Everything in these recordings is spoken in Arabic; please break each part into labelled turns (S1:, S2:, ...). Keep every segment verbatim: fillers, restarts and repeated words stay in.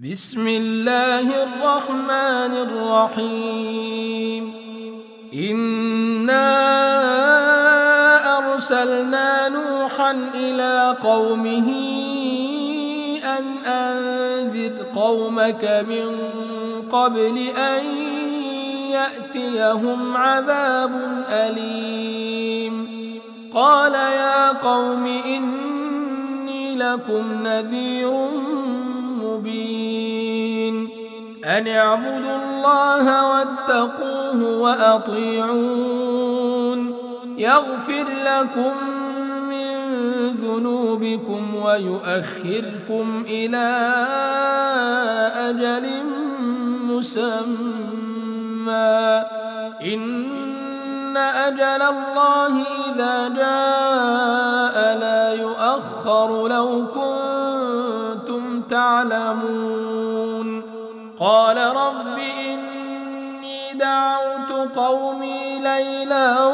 S1: بسم الله الرحمن الرحيم إنا أرسلنا نوحا إلى قومه أن أنذر قومك من قبل أن يأتيهم عذاب أليم قال يا قوم إني لكم نذير مبين أن اعبدوا الله واتقوه وأطيعون يغفر لكم من ذنوبكم ويؤخركم إلى أجل مسمى إن أجل الله إذا جاء لا يؤخر لو كنتم تعلمون قال رب إني دعوت قومي ليلا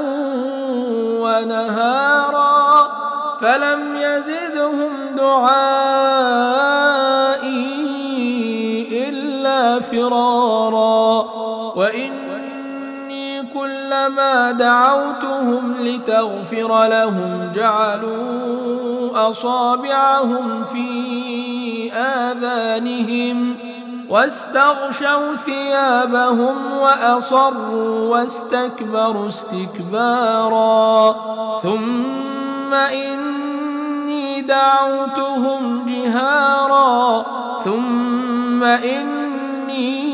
S1: ونهارا فلم يزدهم دعائي إلا فرارا وإني كلما دعوتهم لتغفر لهم جعلوا أصابعهم في آذانهم واستغشوا ثيابهم وأصروا واستكبروا استكبارا ثم إني دعوتهم جهارا ثم إني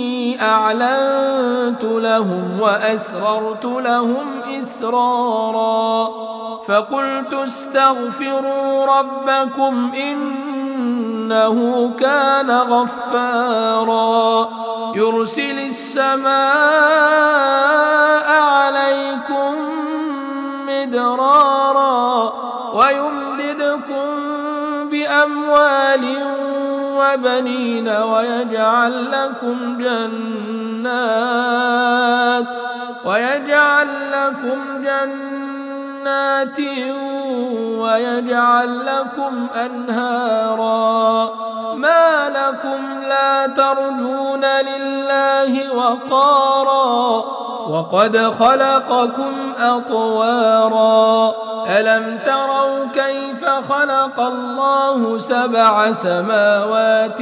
S1: أعلنت لهم وأسررت لهم إسرارا فقلت استغفروا ربكم إنه كان غفارا يرسل السماء عليكم مدرارا ويمددكم بأموال وبنين ويجعل لكم جنات ويجعل لكم جنات ويجعل لكم أنهارا ما لكم لا ترجون لله وقارا وقد خلقكم أطوارا ألم تروا كيف خلق الله سبع سماوات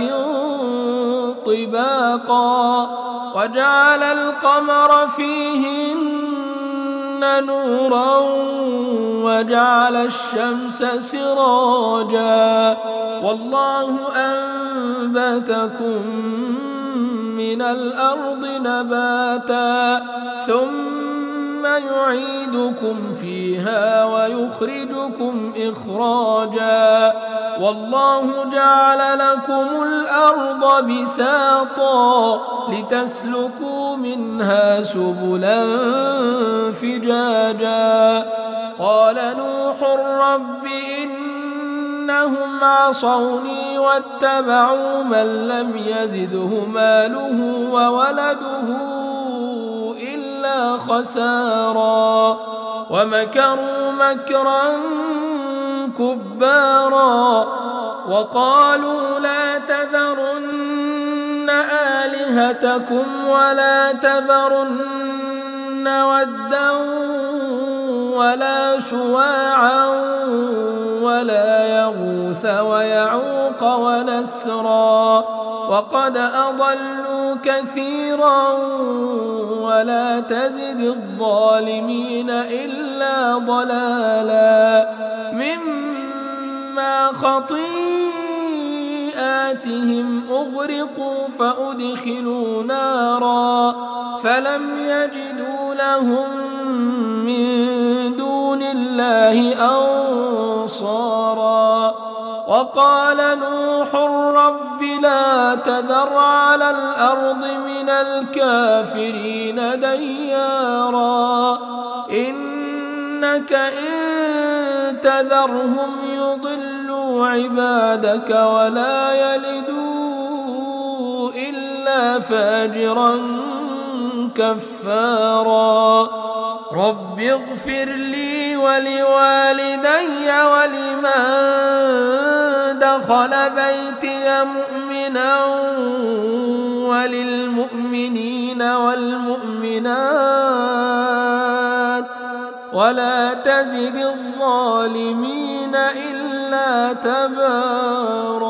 S1: طباقا وجعل القمر فيهن نورا وجعل الشمس سراجا والله أنبتكم من الأرض نباتا ثم يعيدكم فيها ويخرجكم إخراجا والله جعل لكم الأرض بساطا لتسلكوا منها سبلا فجاجا قال نوح رب إنهم عصوني واتبعوا من لم يزده ماله وولده إلا خسارا ومكروا مكرا كبارا وقالوا لا تذرن آلهتكم ولا تذرن ودا ولا سواعا ولا يغوث ويعوق ونسرا وقد أضلوا كثيرا ولا تزد الظالمين إلا ضلالا مما خطيئاتهم أغرقوا فأدخلوا نارا فلم يجدوا لهم من دون الله أنصارا وقال نوح رب لا تذر على الأرض من الكافرين ديارا إنك إن تذرهم يضلوا عبادك ولا يلدوا إلا فاجرا كفارا رب اغفر لي ولوالدي ولمن دخل بيتي مؤمنا مؤمنا وللمؤمنين والمؤمنات ولا تزد الظالمين إلا تبارا.